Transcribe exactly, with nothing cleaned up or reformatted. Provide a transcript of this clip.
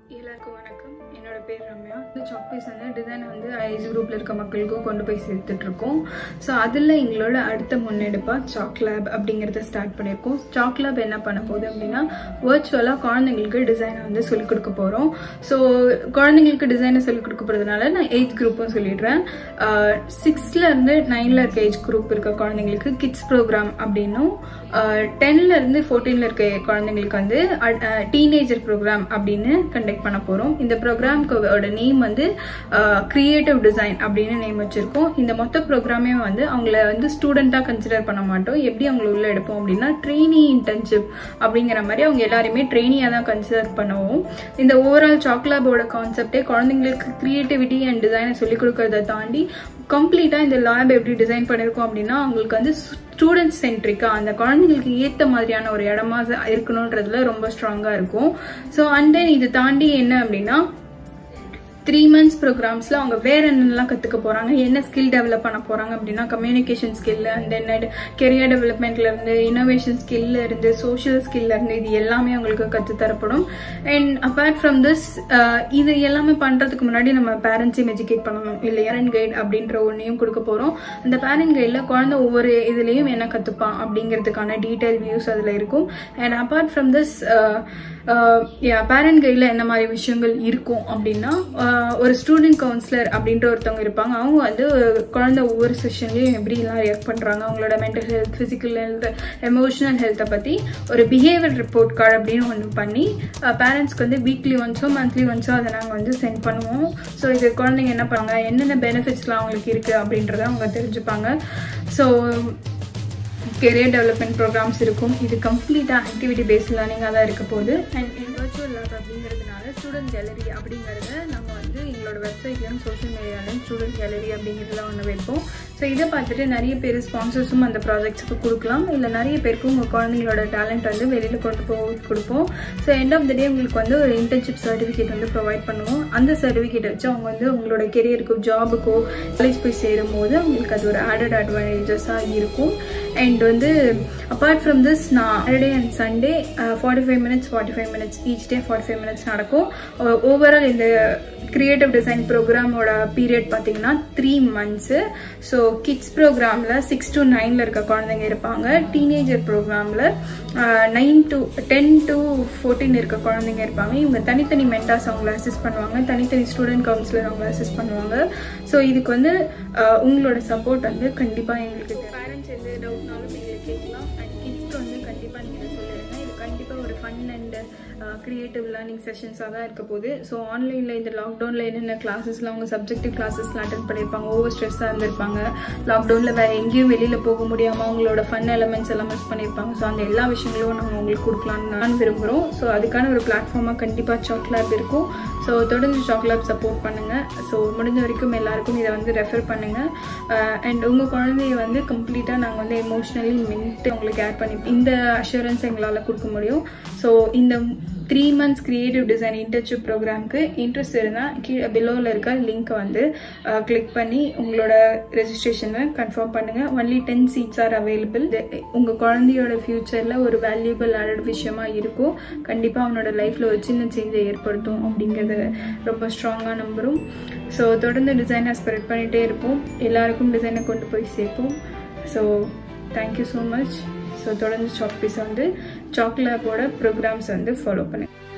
எல்லாருக்கும் வணக்கம். என்னோட பேர் ரம்யா. இந்த சாக்பீஸ் வந்து டிசைனை வந்து ஏஜ் குரூப்பில் இருக்க மக்களுக்கும் கொண்டு போய் சேர்த்துட்ருக்கோம். ஸோ அதில் எங்களோட அடுத்த முன்னெடுப்பாக சாக் லேப் அப்படிங்கிறத ஸ்டார்ட் பண்ணியிருக்கோம். சாக் லேப் என்ன பண்ண போகுது அப்படின்னா வர்ச்சுவலாக குழந்தைங்களுக்கு டிசைனை வந்து சொல்லிக் கொடுக்க போகிறோம். ஸோ குழந்தைங்களுக்கு டிசைனை சொல்லிக் கொடுக்க போகிறதுனால நான் ஏஜ் குரூப்பும் சொல்லிடுறேன். சிக்ஸ்த்லேருந்து நைனில் இருக்க ஏஜ் குரூப் இருக்க குழந்தைங்களுக்கு கிட்ஸ் ப்ரோக்ராம் அப்படின்னும், டென்லேருந்து ஃபோர்டீனில் இருக்க குழந்தைங்களுக்கு வந்து டீனேஜர் ப்ரோக்ராம் அப்படின்னு கண்டக்ட் பண்ண போறோம். இந்த ப்ரோக்ராம்க்கோட நேம் வந்து கிரியேட்டிவ் டிசைன் அப்படின்னு நேம் வச்சிருக்கோம். இந்த மொத்த ப்ரோக்ராமே வந்து அவங்கள வந்து ஸ்டூடெண்டா கன்சிடர் பண்ண மாட்டோம். எப்படி அவங்களை உள்ள எடுப்போம் அப்படின்னா ட்ரெயினி இன்டர்ன்ஷிப் அப்படிங்கிற மாதிரி அவங்க எல்லாருமே ட்ரெயினியா தான் கன்சிடர் பண்ணுவோம். இந்த ஓவரால் சாக் லேபோட கான்செப்டே குழந்தைங்களுக்கு கிரியேட்டிவிட்டி அண்ட் டிசைனை சொல்லிக் கொடுக்கறத தாண்டி கம்ப்ளீட்டா இந்த லேப் எப்படி டிசைன் பண்ணிருக்கோம் அப்படின்னா அவங்களுக்கு வந்து ஸ்டூடெண்ட் சென்ட்ரிக்கா அந்த குழந்தைங்களுக்கு ஏற்ற மாதிரியான ஒரு இடமா இருக்கணும்ன்றதுல ரொம்ப ஸ்ட்ராங்கா இருக்கும். ஸோ அண்ட் தென் இது தாண்டி என்ன அப்படின்னா த்ரீ மந்த்ஸ் ப்ரோக்ராம்ஸ்ல அவங்க வேற என்னெல்லாம் கத்துக்க போறாங்க, என்ன ஸ்கில் டெவலப் பண்ண போறாங்க அப்படின்னா communication skill and then career டெவலப்மெண்ட்ல இருந்து இன்னோவேஷன் ஸ்கில்ல இருந்து சோஷியல் ஸ்கில்ல இருந்து இது எல்லாமே அவங்களுக்கு கத்து தரப்படும். அண்ட் அப்பார்ட் ஃப்ரம் திஸ் இது எல்லாமே பண்றதுக்கு முன்னாடி நம்ம பேரண்ட்ஸையும் எஜுகேட் பண்ணணும் இல்லையா. பேரண்ட் கைட் அப்படின்ற ஒன்னையும் கொடுக்க போறோம். அந்த பேரண்ட் கைட்ல குழந்தை ஒவ்வொரு இதுலயும் என்ன கத்துப்பான் அப்படிங்கிறதுக்கான டீடைல் வியூஸ் அதுல இருக்கும். And apart from this parent கைட்ல என்ன மாதிரி விஷயங்கள் இருக்கும் அப்படின்னா ஒரு ஸ்டூடெண்ட் கவுன்சிலர் அப்படின்ற ஒருத்தவங்க இருப்பாங்க. அவங்க வந்து குழந்தை ஒவ்வொரு செஷன்லயும் எப்படிலாம் ரியாக்ட் பண்றாங்க, அவங்களோட mental health, physical health, emotional ஹெல்த்தை பத்தி ஒரு பிஹேவியர் ரிப்போர்ட் கார்டு அப்படின்னு ஒன்று பண்ணி பேரண்ட்ஸ்க்கு வந்து வீக்லி ஒன்ஸோ மந்த்லி ஒன்ஸோ அதை நாங்கள் வந்து சென்ட் பண்ணுவோம். ஸோ இது குழந்தைங்க என்ன பண்ணுவாங்க, என்னென்ன பெனிஃபிட்ஸ்லாம் அவங்களுக்கு இருக்கு அப்படின்றத அவங்க தெரிஞ்சுப்பாங்க. ஸோ கெரியர் டெவலப்மெண்ட் ப்ரோக்ராம்ஸ் இருக்கும். இது கம்ப்ளீட்டாக ஆக்டிவிட்டி பேஸ்ட் லேர்னிங்காக தான் இருக்க போகுது. அண்ட் வர்ச்சுவல் லேப் அப்படிங்கிறதுனால ஸ்டூடெண்ட் கேலரி அப்படிங்கிறத நம்ம வந்து எங்களோட வெப்சைட்லையும் சோஷியல் மீடியாலையும் ஸ்டூடெண்ட் கேலரி அப்படிங்கிறதுலாம் ஒன்று வைப்போம். ஸோ இதை பார்த்துட்டு நிறைய பேர் ஸ்பான்சர்ஸும் அந்த ப்ராஜெக்ட்ஸுக்கு கொடுக்கலாம். இல்லை நிறைய பேருக்கு உங்கள் குழந்தைங்களோட டேலண்ட் வந்து வெளியில் கொண்டு போய் கொடுப்போம். So end of the day உங்களுக்கு வந்து ஒரு இன்டர்ன்ஷிப் சர்டிஃபிகேட் வந்து ப்ரொவைட் பண்ணுவோம். அந்த சர்டிஃபிகேட் வச்சு அவங்க வந்து உங்களோட கெரியருக்கோ ஜாபுக்கோ காலேஜ் போய் சேரும் போது அவங்களுக்கு அது ஒரு ஆடட் அட்வான்டேஜஸாக இருக்கும். அண்ட் வந்து அப்பார்ட் ஃப்ரம் திஸ் நான் Saturday and Sunday forty five minutes forty five minutes each day forty five minutes நடக்கும். ஓவரால் இந்த கிரியேட்டிவ் டிசைன் ப்ரோக்ராமோட பீரியட் பார்த்தீங்கன்னா த்ரீ மந்த்ஸு. ஸோ கிட்ஸ் ப்ரோக்ராமில் சிக்ஸ் டு நைனில் இருக்க குழந்தைங்க இருப்பாங்க. டீனேஜர் ப்ரோக்ராமில் nine to ten to fourteen இருக்க குழந்தைங்க இருப்பாங்க. இவங்க தனித்தனி மென்டாஸ் அவங்கள அசிஸ்ட் பண்ணுவாங்க, தனித்தனி ஸ்டூடெண்ட் கவுன்சிலர் அவங்கள அசிஸ்ட் பண்ணுவாங்க. ஸோ இதுக்கு வந்து உங்களோட சப்போர்ட் வந்து கண்டிப்பாக எங்களுக்கு பேரண்ட்ஸ் எந்த டவுட்னாலும் நீங்கள் கேட்கலாம். அண்ட் கிட்ஸ்க்கு வந்து கண்டிப்பாக நீங்கள் சொல்லிடுங்க. இது கண்டிப்பாக ஒரு ஃபன் அண்ட் கிரியேட்டிவ் லேர்னிங் செஷன்ஸாக தான் இருக்க போகுது. ஸோ ஆன்லைனில் இந்த லாக்டவுனில் என்னென்ன கிளாஸஸ்லாம் அவங்க சப்ஜெக்டிவ் கிளாஸஸ்லாம் அட்டென்ட் பண்ணியிருப்பாங்க, ஓவர் ஸ்ட்ரெஸ்ஸாக இருந்திருப்பாங்க, லாக்டவுனில் வேறு எங்கேயும் வெளியில் போக முடியாமல் அவங்களோட ஃபன் எலமெண்ட்ஸ் எல்லாம் மிஸ் பண்ணியிருப்பாங்க. ஸோ அந்த எல்லா விஷயங்களும் நாங்கள் உங்களுக்கு கொடுக்கலான்னு நான் விரும்புகிறோம். ஸோ அதுக்கான ஒரு பிளாட்ஃபார்மாக கண்டிப்பாக சாக் லேப் இருக்கும். ஸோ தொடர்ந்து சாக் லேப் சப்போர்ட் பண்ணுங்கள். ஸோ முடிஞ்ச வரைக்கும் எல்லாருக்கும் இதை வந்து ரெஃபர் பண்ணுங்கள். அண்ட் உங்கள் குழந்தைய வந்து கம்ப்ளீட்டாக நாங்கள் வந்து எமோஷ்னலி மென்ட்டு உங்களுக்கு கேர் பண்ணி இந்த அஷூரன்ஸ் எங்களால் கொடுக்க முடியும். ஸோ இந்த three months creative design internship ப்ரோக்ராம்க்கு இன்ட்ரெஸ்ட் இருந்தால் கீழே பிலோவில் இருக்க லிங்க்கை வந்து கிளிக் பண்ணி உங்களோட ரெஜிஸ்ட்ரேஷனை கன்ஃபார்ம் பண்ணுங்கள். Only ten seats are available. உங்கள் குழந்தையோட ஃபியூச்சரில் ஒரு வேல்யூபிள் ஆடட் விஷயமா இருக்கும். கண்டிப்பாக அவனோட லைஃப்பில் ஒரு சின்ன சேஞ்சை ஏற்படுத்தும் அப்படிங்கிறத ரொம்ப ஸ்ட்ராங்காக நம்புகிறோம். ஸோ தொடர்ந்து டிசைனை ஸ்ப்ரெட் பண்ணிகிட்டே இருப்போம். எல்லாருக்கும் டிசைனை கொண்டு போய் சேர்ப்போம். So thank you so much. So தொடர்ந்து சாக்பீஸ் வந்து சாக் லேபோட ப்ரோக்ராம்ஸ் வந்து ஃபாலோ பண்ணுங்க.